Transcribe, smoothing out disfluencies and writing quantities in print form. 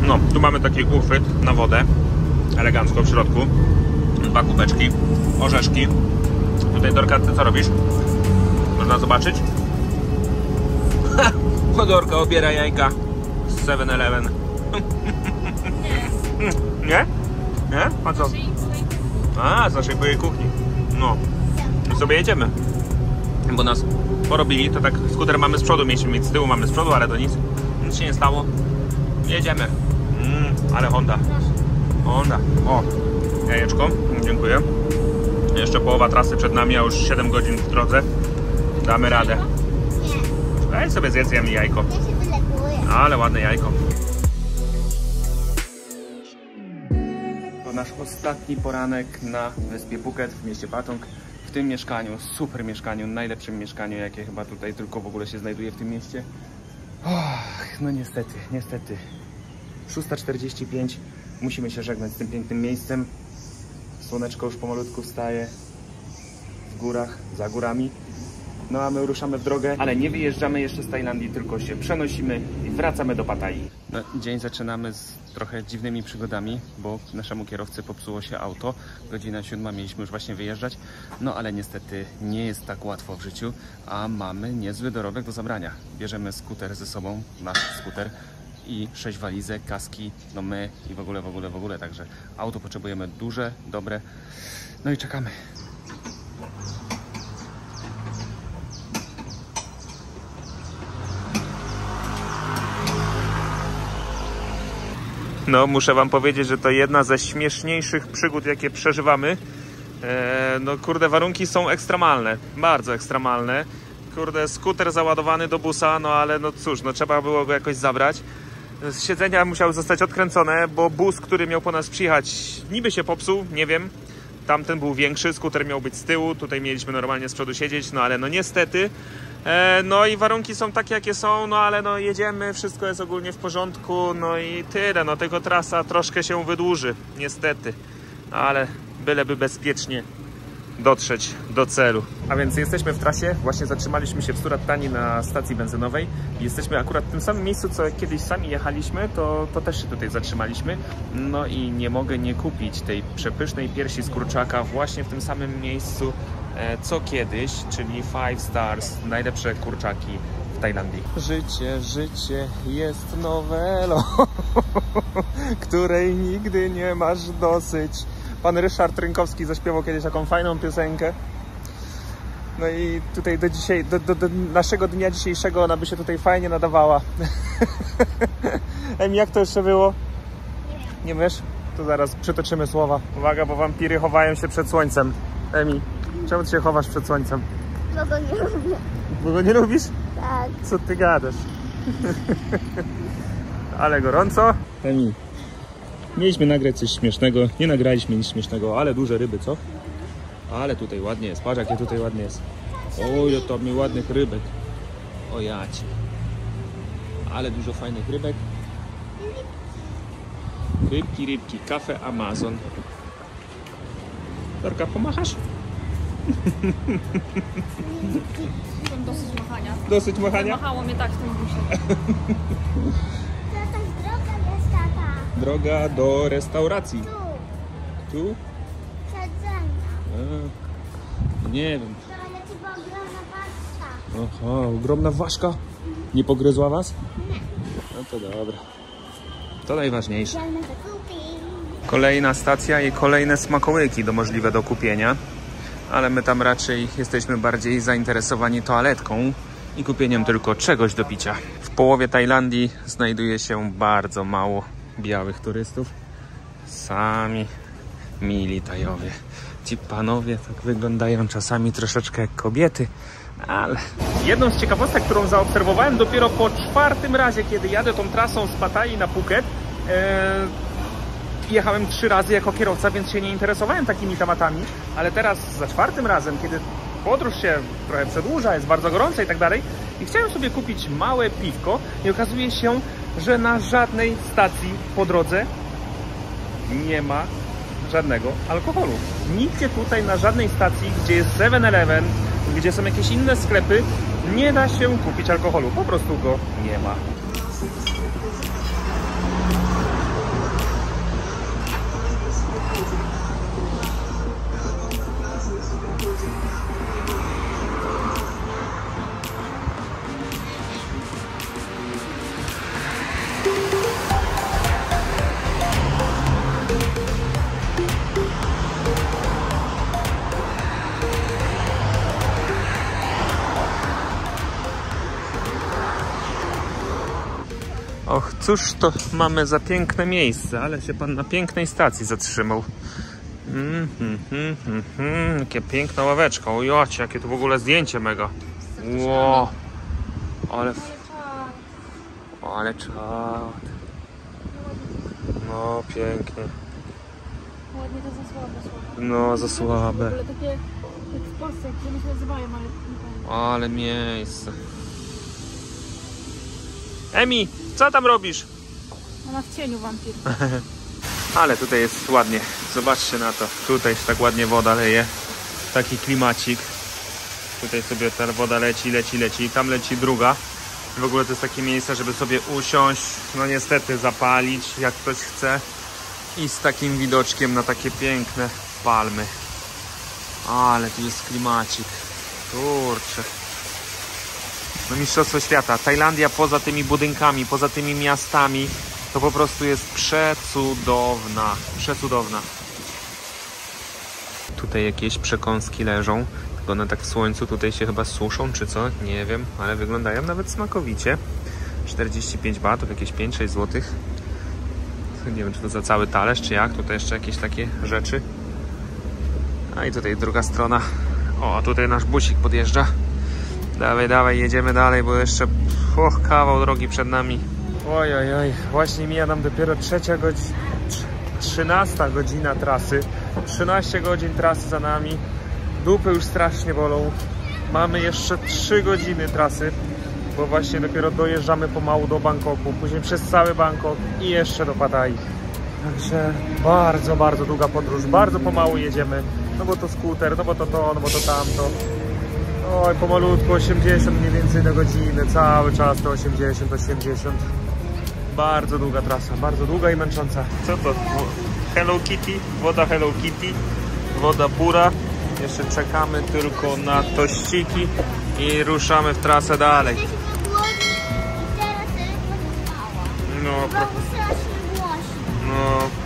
No, tu mamy taki uchwyt na wodę, elegancko w środku. 2 kubeczki, orzeszki. Tutaj Dorka, ty co robisz? Można zobaczyć? Dorka obiera jajka z 7-Eleven. Nie? Nie? A co? A, z naszej byłej kuchni. No. I sobie jedziemy. Bo nas porobili, to tak skuter mamy z przodu, mieliśmy mieć z tyłu, mamy z przodu, ale to nic się nie stało. Jedziemy. Ale Honda. Honda. O, jajeczko. Dziękuję. Jeszcze połowa trasy przed nami, a już 7 godzin w drodze. Damy radę. Daj sobie zjedz mi jajko. Ale ładne jajko. To nasz ostatni poranek na wyspie Phuket w mieście Patong. W tym mieszkaniu, super mieszkaniu, najlepszym mieszkaniu, jakie chyba tutaj tylko w ogóle się znajduje w tym mieście. No niestety. 6:45. Musimy się żegnać z tym pięknym miejscem. Słoneczko już pomalutku wstaje w górach, za górami. No a my ruszamy w drogę, ale nie wyjeżdżamy jeszcze z Tajlandii, tylko się przenosimy i wracamy do Pattayyi. No, dzień zaczynamy z trochę dziwnymi przygodami, bo naszemu kierowcy popsuło się auto. Godzina 7, mieliśmy już właśnie wyjeżdżać. No ale niestety nie jest tak łatwo w życiu, a mamy niezły dorobek do zabrania. Bierzemy skuter ze sobą, nasz skuter i 6 walizek, kaski, no my i w ogóle. Także auto potrzebujemy duże, dobre. No i czekamy. No, muszę wam powiedzieć, że to jedna ze śmieszniejszych przygód, jakie przeżywamy. No kurde, warunki są ekstremalne, bardzo ekstremalne. Kurde, skuter załadowany do busa, no ale no cóż, no trzeba było go jakoś zabrać. Siedzenia musiały zostać odkręcone, bo bus, który miał po nas przyjechać, niby się popsuł, nie wiem. Tamten był większy, skuter miał być z tyłu, tutaj mieliśmy normalnie z przodu siedzieć, no ale no niestety. No i warunki są takie, jakie są, no ale no jedziemy, wszystko jest ogólnie w porządku, no i tyle, no tylko trasa troszkę się wydłuży, niestety, ale byleby bezpiecznie dotrzeć do celu. A więc jesteśmy w trasie, właśnie zatrzymaliśmy się w Surat Thani na stacji benzynowej. Jesteśmy akurat w tym samym miejscu, co kiedyś sami jechaliśmy, to też się tutaj zatrzymaliśmy. No i nie mogę nie kupić tej przepysznej piersi z kurczaka właśnie w tym samym miejscu, co kiedyś, czyli 5 Stars, najlepsze kurczaki w Tajlandii. Życie jest nowelą, której nigdy nie masz dosyć. Pan Ryszard Rynkowski zaśpiewał kiedyś taką fajną piosenkę. No i tutaj do naszego dnia dzisiejszego ona by się tutaj fajnie nadawała. Emi, jak to jeszcze było? Nie wiesz? To zaraz przytoczymy słowa. Uwaga, bo wampiry chowają się przed słońcem. Emi, czemu ty się chowasz przed słońcem? Bo go nie lubię. Bo go nie lubisz? Tak. Co ty gadasz? Ale gorąco. Emi, mieliśmy nagrać coś śmiesznego, nie nagraliśmy nic śmiesznego, ale duże ryby, co? Ale tutaj ładnie jest, patrz jakie tutaj ładnie jest. Oj, to mi ładnych rybek. O jacie. Ale dużo fajnych rybek. Rybki, kafe Amazon. Dorka, pomachasz? Dosyć machania. Dosyć machania? Machało mnie tak w tym busie. Jakaś droga jest taka. Droga do restauracji. Tu? Siedzenia. Nie wiem. To leci po ogromna paczka. Aha, ogromna ważka. Nie pogryzła was? Nie. No to dobra. To najważniejsze. Idziemy do kupi. Kolejna stacja i kolejne smakołyki możliwe do kupienia. Ale my tam raczej jesteśmy bardziej zainteresowani toaletką i kupieniem tylko czegoś do picia. W połowie Tajlandii znajduje się bardzo mało białych turystów. Sami mili Tajowie. Ci panowie tak wyglądają czasami troszeczkę jak kobiety, ale... Jedną z ciekawostek, którą zaobserwowałem dopiero po 4. razie, kiedy jadę tą trasą z Pattayyi na Phuket, jechałem 3 razy jako kierowca, więc się nie interesowałem takimi tematami, ale teraz za 4. razem, kiedy podróż się trochę przedłuża, jest bardzo gorąca i tak dalej, i chciałem sobie kupić małe piwko i okazuje się, że na żadnej stacji po drodze nie ma żadnego alkoholu. Nigdzie tutaj na żadnej stacji, gdzie jest 7-Eleven, gdzie są jakieś inne sklepy, nie da się kupić alkoholu. Po prostu go nie ma. Cóż to mamy za piękne miejsce, ale się pan na pięknej stacji zatrzymał. Jakie piękna ławeczka. O jocie, jakie to w ogóle zdjęcie mega. Wow. Ale czad. No pięknie. Ładnie to za słabe. No za W słabe. ogóle takie jak w Polsce, jak one się nazywają, ale nie pamiętam. Ale miejsce. Emi, co tam robisz? Ona w cieniu wampir. Ale tutaj jest ładnie. Zobaczcie na to. Tutaj się tak ładnie woda leje. Taki klimacik. Tutaj sobie ta woda leci. Tam leci druga. W ogóle to jest takie miejsce, żeby sobie usiąść. No niestety zapalić, jak ktoś chce. I z takim widoczkiem na takie piękne palmy. Ale tu jest klimacik. Kurczę. No mistrzostwo świata. Tajlandia poza tymi budynkami, poza tymi miastami, to po prostu jest przecudowna. Przecudowna. Tutaj jakieś przekąski leżą. Tylko one tak w słońcu tutaj się chyba suszą, czy co? Nie wiem, ale wyglądają nawet smakowicie. 45 batów, jakieś 5-6 zł. Nie wiem, czy to za cały talerz, czy jak. Tutaj jeszcze jakieś takie rzeczy. A i tutaj druga strona. O, a tutaj nasz busik podjeżdża. Dawaj, jedziemy dalej, bo jeszcze kawał drogi przed nami. Oj, właśnie mija nam dopiero 13 godzina trasy. 13 godzin trasy za nami. Dupy już strasznie bolą. Mamy jeszcze 3 godziny trasy, bo właśnie dopiero dojeżdżamy pomału do Bangkoku, później przez cały Bangkok i jeszcze do Pattaya. Także bardzo, bardzo długa podróż. Bardzo pomału jedziemy. No bo to skuter, no bo to, no bo to tamto. Oj, pomalutku, 80 mniej więcej na godzinę, cały czas to 80. Bardzo długa trasa, bardzo długa i męcząca. Co to? Hello Kitty, woda Hello Kitty, woda Pura. Jeszcze czekamy tylko na tościki i ruszamy w trasę dalej. Jesteśmy głodni i teraz telefon spała. No, Znowu strasznie głośno. no